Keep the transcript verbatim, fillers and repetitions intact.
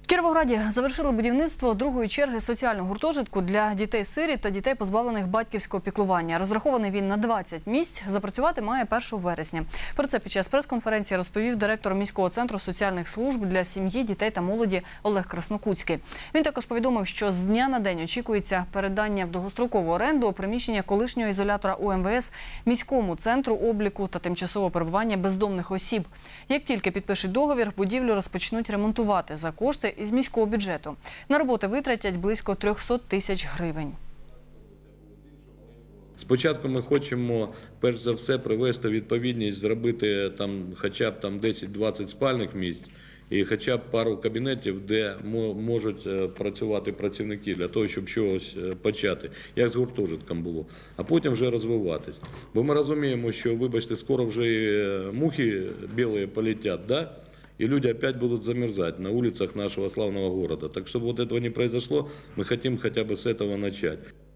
В Кіровограді завершили будівництво другої черги соціального гуртожитку для дітей-сиріт та дітей, позбавлених батьківського піклування. Розрахований він на двадцять місць, запрацювати має першого вересня. Про це під час прес-конференції розповів директор міського центру соціальних служб для сім'ї, дітей та молоді Олег Краснокутський. Він також повідомив, що з дня на день очікується передання в довгострокову оренду приміщення колишнього ізолятора У Ем Ве Ес міському центру обліку та тимчасового перебування бездомних осіб. Як тільки підпишуть договір, будівлю розпочнуть ремонтувати за кошти із міського бюджету. На роботи витратять близько трьохсот тисяч гривень. Спочатку ми хочемо, перш за все, привести відповідність, зробити там хоча б там десять-двадцять спальних місць і хоча б пару кабінетів, де можуть працювати працівники для того, щоб щось почати, як з гуртожитком було, а потім вже розвиватись. Бо ми розуміємо, що, вибачте, скоро вже мухи білі полетять, да? И люди опять будут замерзать на улицах нашего славного города. Так, чтобы вот этого не произошло, мы хотим хотя бы с этого начать.